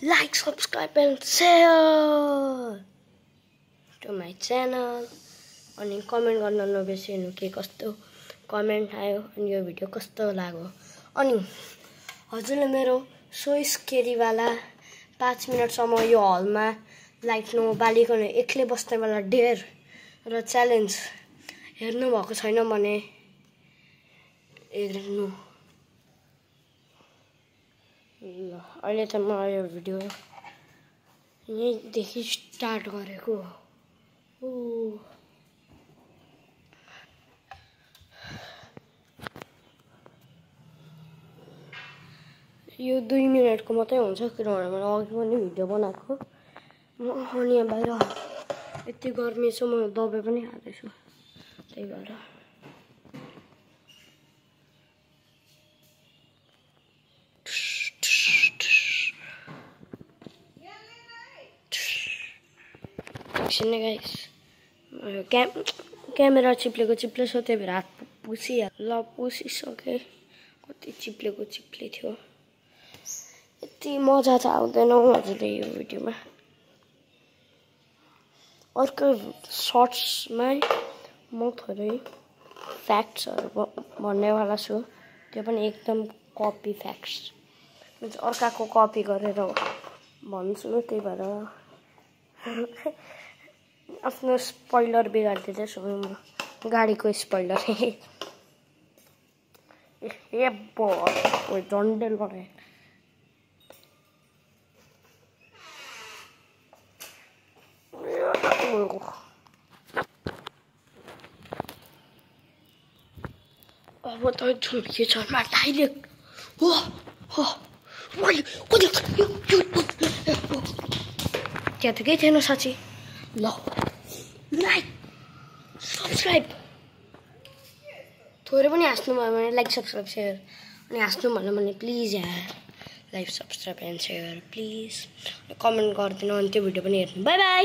like, subscribe and share to my channel. अनि comment गर्न नबिर्सिनु के कस्तो कमेन्ट आयो अनि यो भिडियो कस्तो लाग्यो। अनि हजुरले मेरो सो स्केरी वाला 5 मिनेटसम्म यो हलमा लाइट नबालिकन एक्लै बस्ने वाला डेयर र च्यालेन्ज हेर्नु भएको छैन भने हेर्नु। ल अहिले त म यो भिडियो यहीँदेखि स्टार्ट गरेको हो। यो 2 मिनेटको मात्रै हुन्छ किनभने मैले अघि पनि भिडियो बनाएको। अनि यहाँ बाहिर यति गर्मी छ म दबाई पनि खाँदैछु त्यही भएर। एकछिन गाइस क्यामेरा चिप्लेको चिप्ले छ त्यही भएर हात पुसिहाल्यो। ल पुसिसकेँ कति चिप्लेको चिप्ले थियो। यति मजा त आउँदैन हजुरले यो भिडियोमा। अर्को सर्ट्समा म थोरै फ्याक्ट्सहरू भन्नेवाला छु त्यो पनि एकदम कपी फ्याक्ट्स मीन्स अर्काको कपी गरेर भन्छु त्यही भएर आफ्नो स्पोइलर बिगार्दिँदैछु म गाडीको स्पोइलर। ए बो झन्डै लडे अब त झुल्किएछ डाइरेक्ट हो हो त्यहाँ त केही थिएन साँच्ची। ल लाइक सब्सक्राइब थोरै पनि हाँस्नु भयो भने लाइक सब्सक्राइब सेयर अनि हाँस्नु भन्यो भने प्लिज यार like subscribe and share please comment गरिदिनु अनि त्यो भिडियो पनि हेर्नु। Bye by.